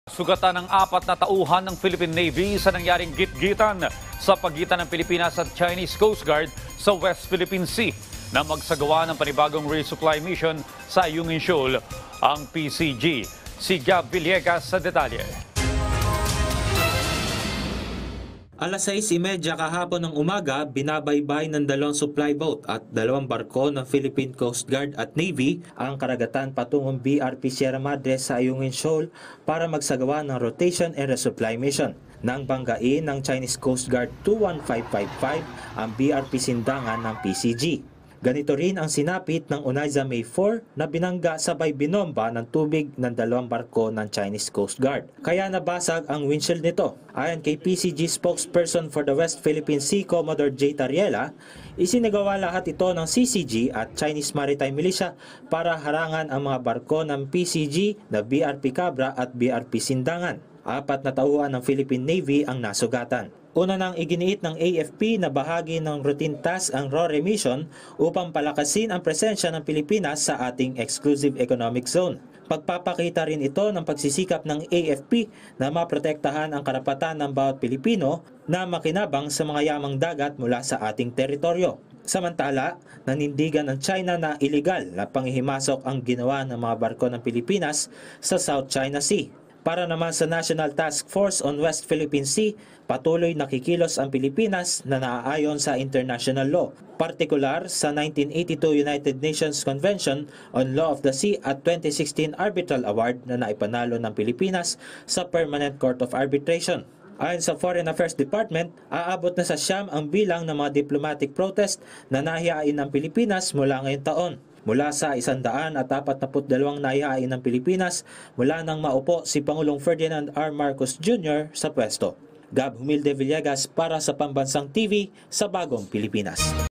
Sugatan ng 4 na tauhan ng Philippine Navy sa nangyaring gitgitan sa pagitan ng Pilipinas at Chinese Coast Guard sa West Philippine Sea na magsagawa ng panibagong resupply mission sa Ayungin Shoal, ang PCG. Si Gab Villegas sa detalye. Alas 6:30 kahapon ng umaga, binabaybay ng 2 supply boat at 2 barko ng Philippine Coast Guard at Navy ang karagatan patungong BRP Sierra Madre sa Ayungin Shoal para magsagawa ng rotation and resupply mission. Nang banggain ng Chinese Coast Guard 21555 ang BRP Sindangan ng PCG. Ganito rin ang sinapit ng Onaiza May 4 na binangga sabay binomba ng tubig ng 2 barko ng Chinese Coast Guard. Kaya nabasag ang windshield nito. Ayon kay PCG spokesperson for the West Philippine Sea, Commodore J. Tariela, isinagawa lahat ito ng CCG at Chinese Maritime Militia para harangan ang mga barko ng PCG na BRP Cabra at BRP Sindangan. 4 na tauhan ng Philippine Navy ang nasugatan. Una nang iginiit ng AFP na bahagi ng routine task ang RORE mission upang palakasin ang presensya ng Pilipinas sa ating exclusive economic zone. Pagpapakita rin ito ng pagsisikap ng AFP na maprotektahan ang karapatan ng bawat Pilipino na makinabang sa mga yamang dagat mula sa ating teritoryo. Samantala, nanindigan ng China na iligal na panghihimasok ang ginawa ng mga barko ng Pilipinas sa South China Sea. Para naman sa National Task Force on West Philippine Sea, patuloy nakikilos ang Pilipinas na naaayon sa international law, partikular sa 1982 United Nations Convention on Law of the Sea at 2016 Arbitral Award na naipanalo ng Pilipinas sa Permanent Court of Arbitration. Ayon sa Foreign Affairs Department, aabot na sa 9 ang bilang ng mga diplomatic protest na nahihain ng Pilipinas mula ngayong taon. Mula sa 142 nahihain ng Pilipinas mula nang maupo si Pangulong Ferdinand R. Marcos Jr. sa pwesto. Gab Humilde Villegas para sa Pambansang TV sa Bagong Pilipinas.